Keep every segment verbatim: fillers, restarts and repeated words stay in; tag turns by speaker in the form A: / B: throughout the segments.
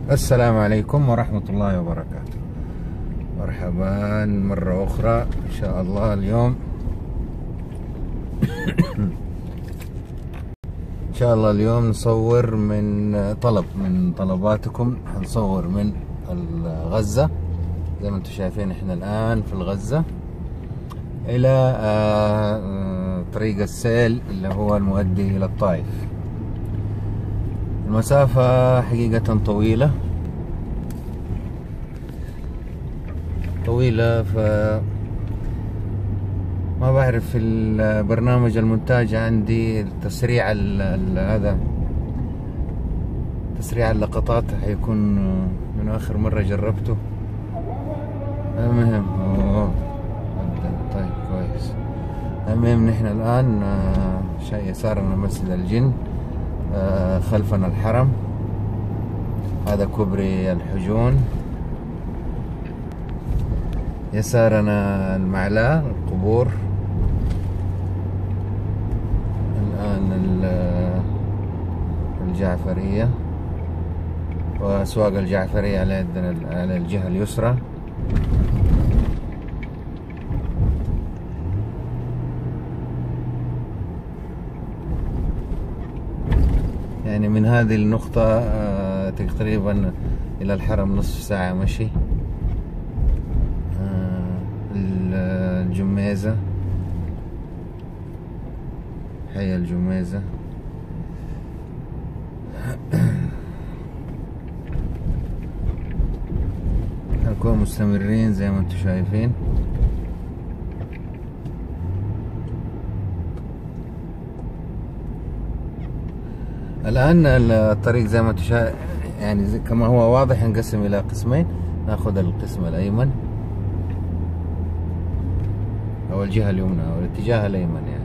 A: السلام عليكم ورحمة الله وبركاته. مرحبا مرة أخرى إن شاء الله. اليوم إن شاء الله اليوم نصور من طلب من طلباتكم، هنصور من الغزة زي ما انتم شايفين. احنا الآن في الغزة إلى طريق السيل اللي هو المؤدي إلى الطائف. المسافة حقيقة طويلة طويلة ف ما بعرف في البرنامج المونتاج عندي تسريع هذا تسريع اللقطات حيكون من آخر مرة جربته. المهم طيب كويس. المهم نحن الآن شيء يسارنا مسجد الجن، خلفنا الحرم، هذا كوبري الحجون، يسارنا المعلاه القبور. الآن الجعفرية وأسواق الجعفرية على على الجهة اليسرى. يعني من هذه النقطة تقريبا إلى الحرم نصف ساعة مشي. الجميزة، حي الجميزة. هنكون مستمرين زي ما انتم شايفين. الآن الطريق زي ما انتم شايفين، يعني زي كما هو واضح، ينقسم إلى قسمين. ناخذ القسم الأيمن أو الجهة اليمنى أو الاتجاه الأيمن يعني.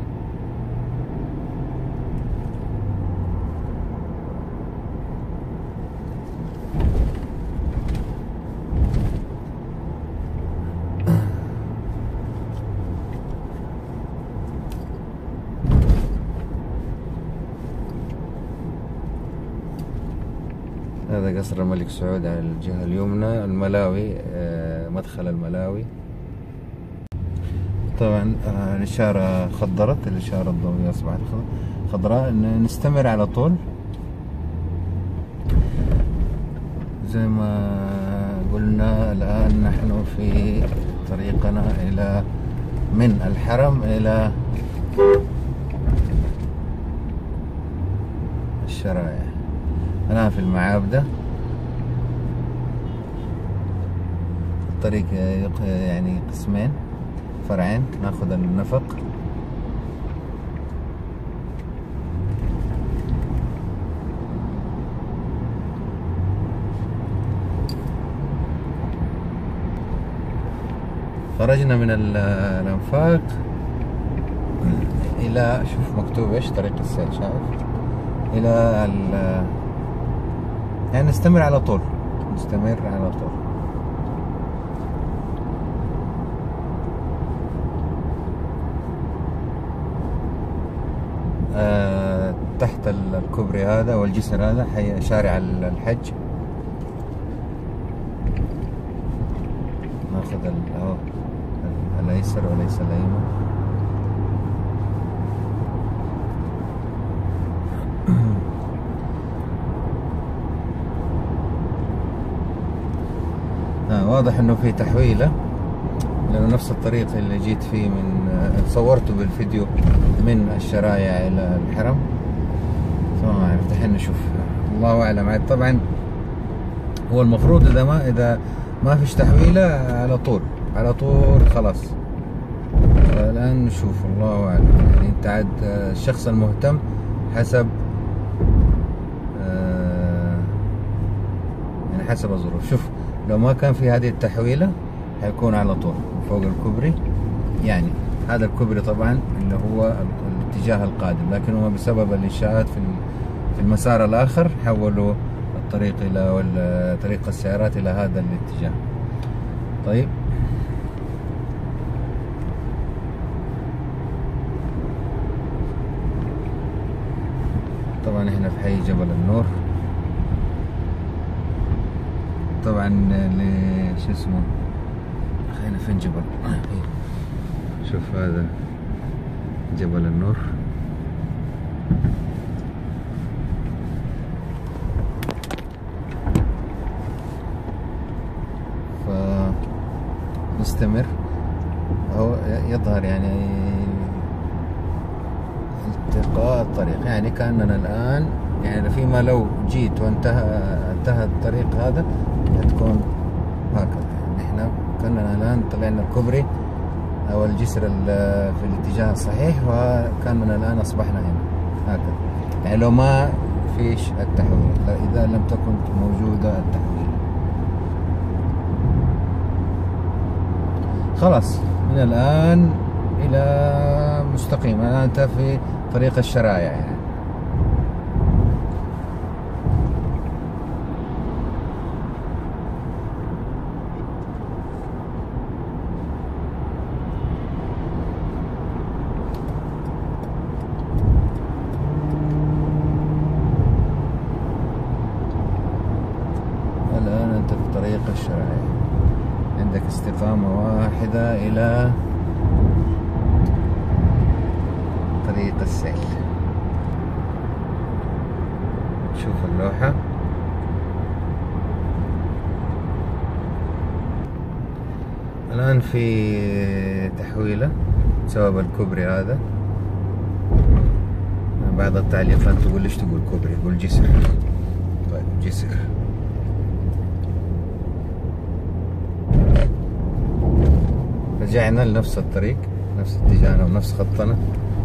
A: هذا قصر الملك سعود على الجهة اليمنى. الملاوي، مدخل الملاوي. طبعا الإشارة خضرت، الإشارة الضوئية أصبحت خضراء. نستمر على طول زي ما قلنا. الآن نحن في طريقنا إلى من الحرم إلى الشرايع. الآن في المعابدة. الطريق يعني قسمين، فرعين. ناخذ النفق. خرجنا من الانفاق الى، شوف مكتوب ايش، طريق السيل، شايف؟ الى ال يعني نستمر على طول، نستمر على طول. آه تحت الكوبري هذا والجسر هذا حي شارع الحج. ناخذ اهو الايسر وليس الايمن. آه واضح انه في تحويله، لأنه نفس الطريق اللي جيت فيه من صورته بالفيديو من الشرايع إلى الحرم. فما عرفت الحين نشوف، الله أعلم. طبعا هو المفروض إذا ما إذا ما فيش تحويلة على طول على طول خلاص. الآن نشوف، الله أعلم. يعني أنت عاد الشخص المهتم حسب يعني حسب الظروف. شوف لو ما كان في هذه التحويلة حيكون على طول فوق الكوبري. يعني هذا الكوبري طبعا اللي هو الاتجاه القادم، لكن هو بسبب الإنشاءات في في المسار الآخر حولوا الطريق إلى طريق السيارات إلى هذا الاتجاه. طيب طبعا احنا في حي جبل النور. طبعا ل شو اسمه، خلينا فين جبل. شوف هذا جبل النور. فنستمر. هو يظهر يعني التقاء الطريق، يعني كأننا الآن يعني فيما لو جيت وانتهى انتهى الطريق هذا هتكون هكذا. احنا كأننا الآن طلعنا الكوبري أو الجسر في الاتجاه الصحيح، وكأننا الآن أصبحنا هنا هكذا. يعني لو ما فيش التحويل، إذا لم تكن موجودة التحويل. خلاص من الآن إلى مستقيم. الآن أنت في طريق الشرايع يعني. الآن أنت في طريق الشرايع، عندك استقامة واحدة إلى طريق السيل. شوف اللوحة. الآن في تحويلة بسبب الكوبري هذا. بعض التعليقات تقول ليش تقول كوبري؟ يقول جسر. طيب جسر. رجعنا لنفس الطريق، نفس اتجاهنا ونفس خطنا.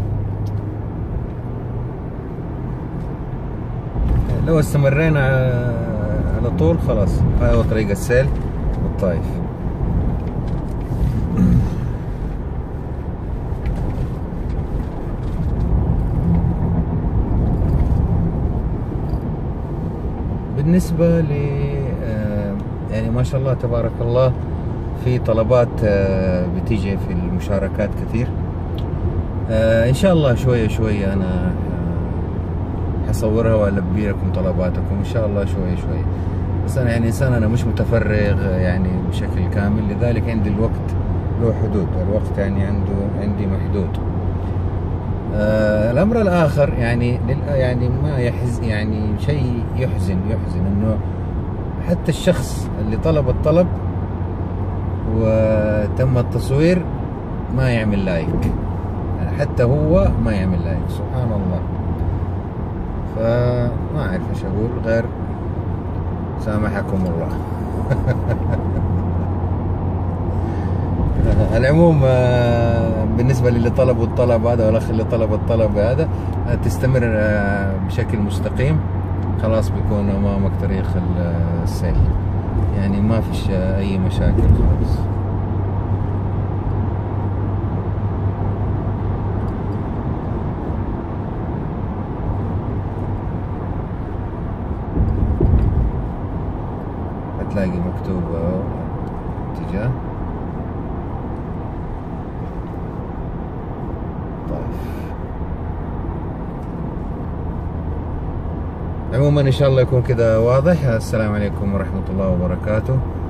A: لو استمرينا على طول خلاص هذا هو طريق السيل والطائف. بالنسبة ل يعني ما شاء الله تبارك الله في طلبات بتيجي في المشاركات كثير. ان شاء الله شوية شوية انا حصورها والبي لكم طلباتكم ان شاء الله شوية شوية. بس انا يعني انسان انا مش متفرغ يعني بشكل كامل، لذلك عندي الوقت له حدود، الوقت يعني عنده عندي محدود. آه الامر الاخر يعني يعني ما يحز يعني شيء يحزن يحزن انه حتى الشخص اللي طلب الطلب وتم التصوير ما يعمل لايك، حتى هو ما يعمل لايك. سبحان الله. فما اعرف ايش اقول غير سامحكم الله. العموم بالنسبة للي طلبوا الطلب هذا والاخ اللي طلب الطلب هذا، تستمر بشكل مستقيم خلاص بيكون امامك طريق السيل، يعني ما فيش اي مشاكل خالص. هتلاقي مكتوب اتجاه عموما ان شاء الله يكون كذا واضح. السلام عليكم ورحمة الله وبركاته.